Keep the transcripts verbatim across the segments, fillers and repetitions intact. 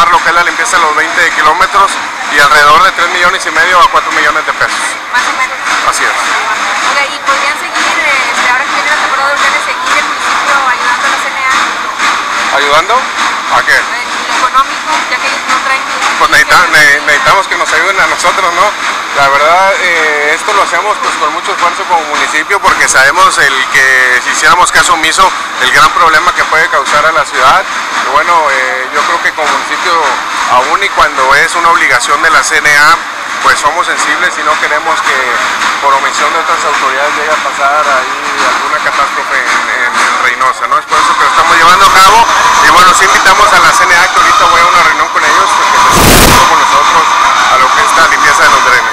lo que es la limpieza de los veinte kilómetros y alrededor de tres millones y medio a cuatro millones de pesos. Más o menos. Así es. Oiga, ¿y podrían seguir, este, ahora que viene la temporada de huracanes, seguir el municipio ayudando a la C N A? ¿Ayudando? ¿A qué? En lo económico, ya que ellos no traen... Pues necesitamos, necesitamos que nos ayuden a nosotros, ¿no? La verdad, eh, esto lo hacemos pues con mucho esfuerzo como municipio porque sabemos el que si hiciéramos caso omiso, el gran problema que puede causar a la ciudad. Y bueno, eh, yo creo que como municipio, aún y cuando es una obligación de la C N A, pues somos sensibles y no queremos que por omisión de otras autoridades llegue a pasar ahí alguna catástrofe en, en, en Reynosa, ¿no? Es por eso que lo estamos llevando a cabo y bueno, sí invitamos a la C N A, que ahorita voy a una reunión con ellos porque se están con nosotros a lo que es la limpieza de los drenes.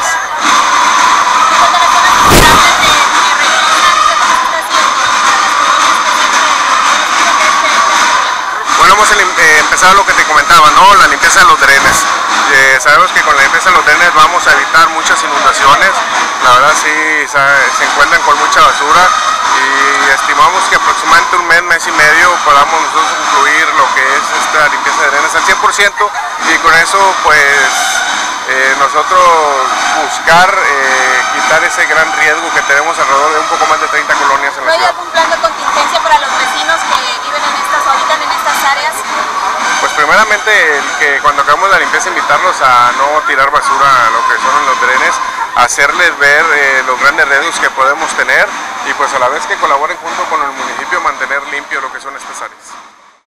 Bueno, hemos eh, empezado lo que te comentaba, ¿no? La limpieza de los drenes. Eh, sabemos que con la limpieza de los drenes vamos a evitar muchas inundaciones. La verdad sí, se encuentran con mucha basura y estimamos que aproximadamente un mes, mes y medio podamos nosotros concluir lo que es esta limpieza de drenes al cien por ciento y con eso pues eh, nosotros buscar eh, quitar ese gran riesgo que tenemos alrededor de un poco más de treinta colonias en la ciudad. ¿No hay algún plan de contingencia para los vecinos que viven en estas o habitan en estas áreas? Pues primeramente el que cuando acabamos la limpieza invitarlos a no tirar basura a lo que son los drenes, hacerles ver eh, los grandes riesgos que podemos tener y pues a la vez que colaboren junto con el municipio mantener limpio lo que son estas áreas.